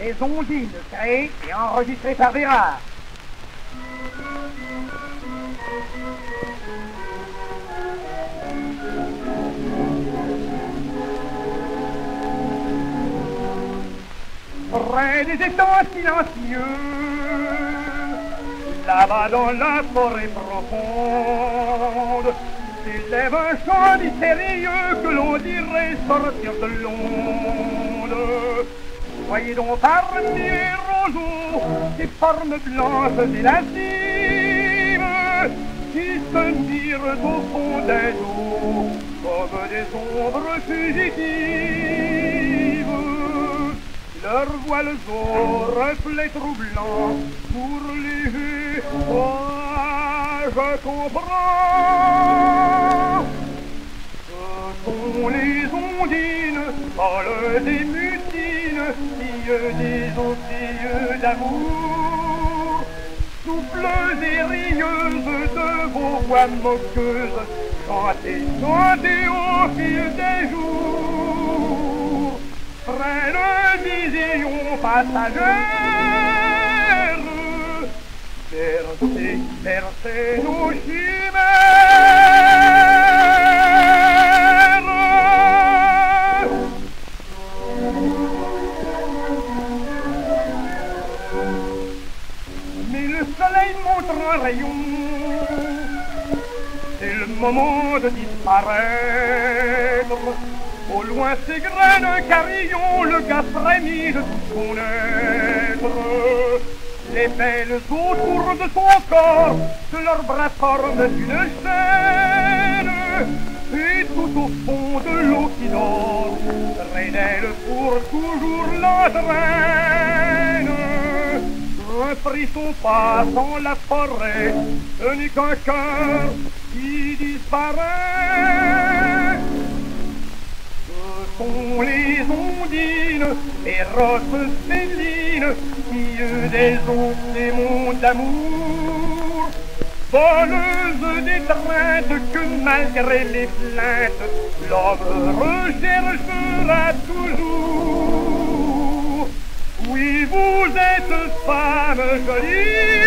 Les ondines créées et enregistrées par Bérard. Près des étangs silencieux, là-bas dans la forêt profonde, s'élève un chant mystérieux que l'on dirait sortir de l'onde. Voyez donc parmi les roseaux ces formes blanches et lascives qui se mirent au fond des eaux comme des ombres fugitives. Leurs voiles aux reflets troublants pour les vues, oh, je comprends. Ce sont les ondines, folles et mutines, filles des eaux, filles d'amour, souffles et rieuses de vos voix moqueuses, chantez, chantez au fil des jours. Frêle vision passagère, percez, percez nos chimères. Mais le soleil montre un rayon, c'est le moment de disparaître. Au loin s'égrène un carillon, le gars frémit de tout son être. Les belles autour de son corps, de leurs bras forment une chaîne. Et tout au fond de l'eau qui dort, près d'elle pour toujours l'entraîne. Un frisson passe dans la forêt, ce n'est qu'un cœur qui disparaît. Sont les ondines, Eros, Céline, filles des eaux, des monts d'amour, voleuses d'étreinte que malgré les plaintes, l'homme recherchera toujours. Oui, vous êtes femme jolie,